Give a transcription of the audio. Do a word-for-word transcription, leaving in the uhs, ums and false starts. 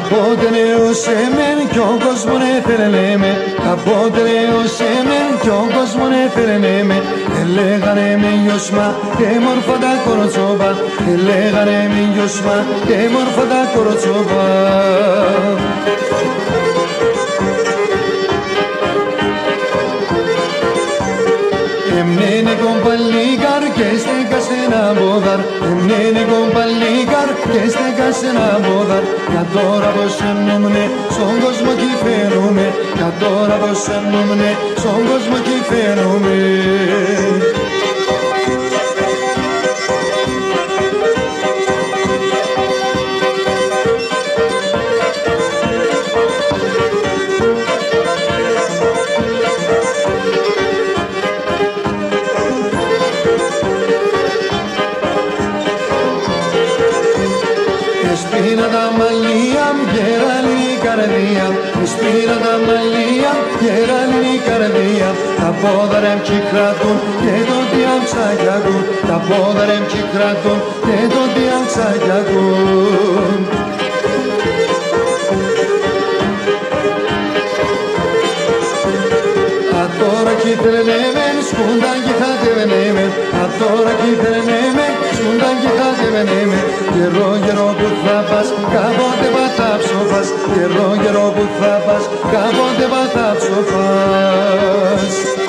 Κάποτε νέος εμέν κι ο κόσμος έφερε με. Κάποτε νέος εμέν κι ο κόσμος έφερε με. Ελέγανε με γιοσμά και μόρφα τα κοροτσόπα. Ελέγανε με γιοσμά και μόρφα τα κοροτσόπα. Εμνένε κομπαλίκαρ και στέκασε ένα μπόδαρ. Εμνένε κομπαλίκαρ και στέκασε ένα μπόδαρ. Για τώρα πως εννοούμνε, στον κόσμο κι φαίνομαι. Για τώρα πως εννοούμνε, στον κόσμο κι φαίνομαι. Σπίνα τα μαλλία μου, γεράλινη καρδία. Σπίνα τα μαλλία μου, γεράλινη καρδία. Τα πόδα ρε μ' κρατούν και το διαμψαγιακούν. Τα πόδα ρε μ' κρατούν και το διαμψαγιακούν. Τώρα κι θέλε μεν, σκούνταν κι θα τεβαινε μεν. Τώρα κι θέλε μεν, σκούνταν κι θα τεβαινε μεν. Καιρό καιρό που θα πας, κάποτε πα θα ψοφάς. Καιρό καιρό που θα πας, κάποτε πα θα ψοφάς.